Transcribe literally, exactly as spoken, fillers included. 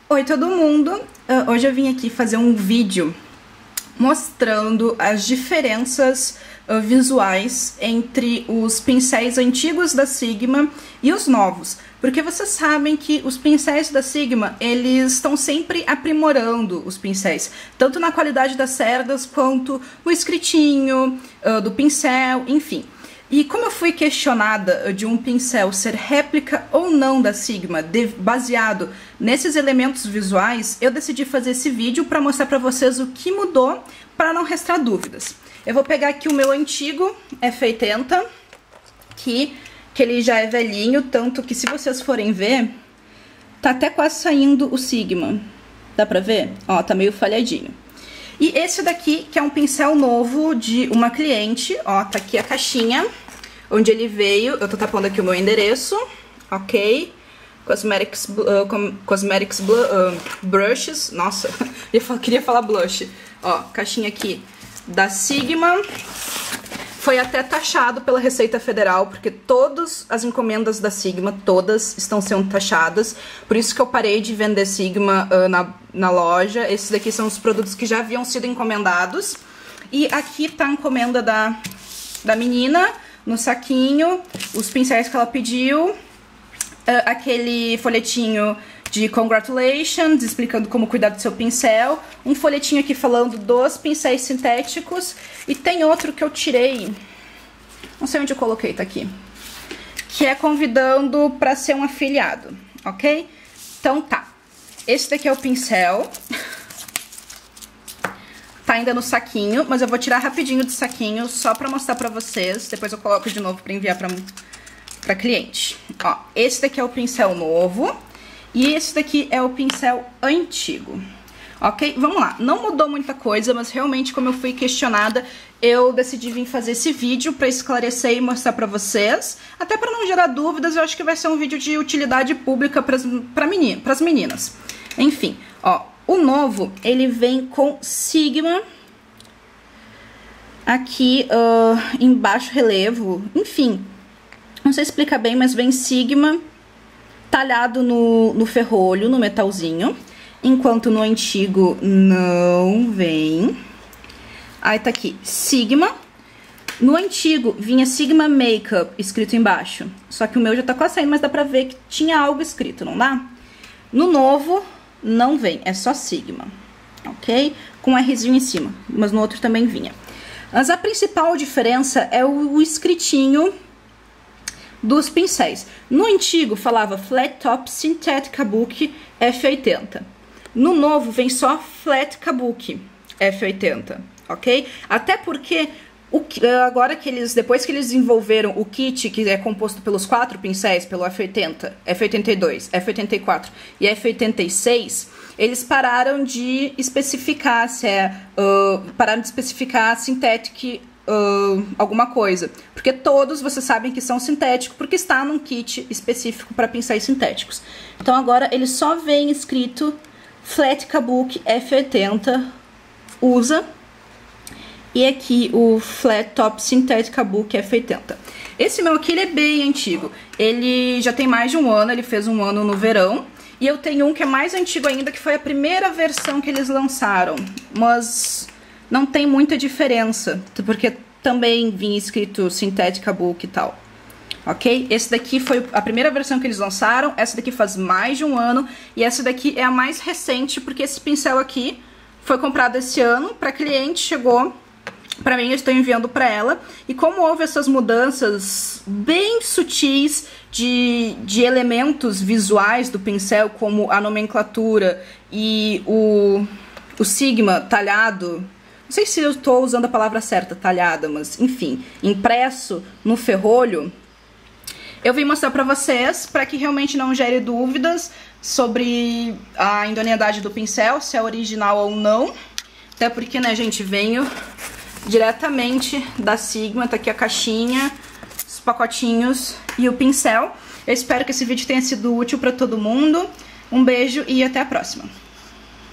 Oi todo mundo, uh, hoje eu vim aqui fazer um vídeo mostrando as diferenças uh, visuais entre os pincéis antigos da Sigma e os novos, porque vocês sabem que os pincéis da Sigma, eles estão sempre aprimorando os pincéis, tanto na qualidade das cerdas quanto no escritinho uh, do pincel, enfim. E como eu fui questionada de um pincel ser réplica ou não da Sigma, de, baseado nesses elementos visuais, eu decidi fazer esse vídeo para mostrar para vocês o que mudou, para não restar dúvidas. Eu vou pegar aqui o meu antigo F oitenta, que, que ele já é velhinho, tanto que se vocês forem ver, tá até quase saindo o Sigma. Dá pra ver? Ó, tá meio falhadinho. E esse daqui, que é um pincel novo de uma cliente, ó, tá aqui a caixinha, onde ele veio, eu tô tapando aqui o meu endereço, ok? Cosmetics, uh, Cosmetics uh, Brushes, nossa, eu queria falar blush. Ó, caixinha aqui da Sigma, foi até taxado pela Receita Federal, porque todas as encomendas da Sigma, todas estão sendo taxadas, por isso que eu parei de vender Sigma uh, na, na loja. Esses daqui são os produtos que já haviam sido encomendados. E aqui tá a encomenda da, da menina, no saquinho, os pincéis que ela pediu, uh, aquele folhetinho de congratulations, explicando como cuidar do seu pincel, um folhetinho aqui falando dos pincéis sintéticos, e tem outro que eu tirei, não sei onde eu coloquei, tá aqui, que é convidando para ser um afiliado, ok? Então tá, esse daqui é o pincel, tá ainda no saquinho, mas eu vou tirar rapidinho do saquinho só pra mostrar pra vocês, depois eu coloco de novo pra enviar pra, pra cliente. Ó, esse daqui é o pincel novo, e esse daqui é o pincel antigo, ok? Vamos lá, não mudou muita coisa, mas realmente, como eu fui questionada, eu decidi vir fazer esse vídeo pra esclarecer e mostrar pra vocês, até pra não gerar dúvidas. Eu acho que vai ser um vídeo de utilidade pública pras, pra menina, pras meninas. Enfim, ó, o novo, ele vem com Sigma, aqui uh, em baixo relevo, enfim, não sei explicar bem, mas vem Sigma talhado no, no ferrolho, no metalzinho, enquanto no antigo não vem. Aí tá aqui, Sigma. No antigo vinha Sigma Makeup escrito embaixo, só que o meu já tá quase saindo, mas dá pra ver que tinha algo escrito, não dá? No novo não vem, é só Sigma, ok? Com um Rzinho em cima, mas no outro também vinha. Mas a principal diferença é o, o escritinho dos pincéis. No antigo falava Flat Top Synthetic Kabuki F oitenta. No novo vem só Flat Kabuki F oitenta, ok? Até porque o, agora que eles, depois que eles desenvolveram o kit, que é composto pelos quatro pincéis, pelo F oitenta, F oitenta e dois, F oitenta e quatro e F oitenta e seis, eles pararam de especificar se é, uh, pararam de especificar Synthetic Uh, alguma coisa, porque todos vocês sabem que são sintéticos, porque está num kit específico para pincéis sintéticos. Então agora ele só vem escrito Flat Kabuki F oitenta, usa, e aqui o Flat Top Synthetic Kabuki F oitenta. Esse meu aqui ele é bem antigo, ele já tem mais de um ano, ele fez um ano no verão, e eu tenho um que é mais antigo ainda, que foi a primeira versão que eles lançaram, mas não tem muita diferença, porque também vinha escrito Synthetic Kabuki e tal, ok? Esse daqui foi a primeira versão que eles lançaram, essa daqui faz mais de um ano, e essa daqui é a mais recente, porque esse pincel aqui foi comprado esse ano, para cliente, chegou para mim, eu estou enviando para ela, e como houve essas mudanças bem sutis de, de elementos visuais do pincel, como a nomenclatura e o, o Sigma talhado, não sei se eu estou usando a palavra certa, talhada, mas enfim, impresso no ferrolho, eu vim mostrar pra vocês, para que realmente não gere dúvidas sobre a idoneidade do pincel, se é original ou não. Até porque, né, gente, venho diretamente da Sigma, tá aqui a caixinha, os pacotinhos e o pincel. Eu espero que esse vídeo tenha sido útil pra todo mundo. Um beijo e até a próxima.